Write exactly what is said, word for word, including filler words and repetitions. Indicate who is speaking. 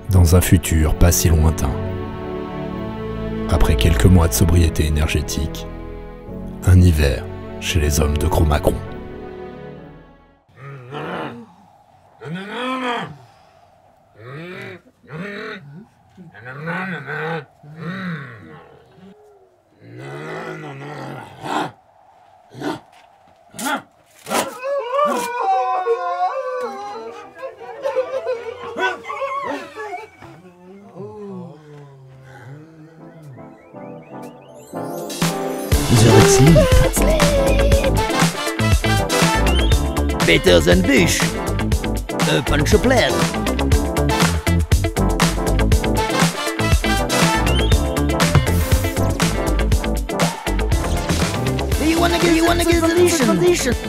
Speaker 1: Dans un futur pas si lointain, après quelques mois de sobriété énergétique, un hiver chez les hommes de Cro-Magnon.
Speaker 2: Better than Bush. A punch a plaid. Do you wanna get, you wanna get the condition?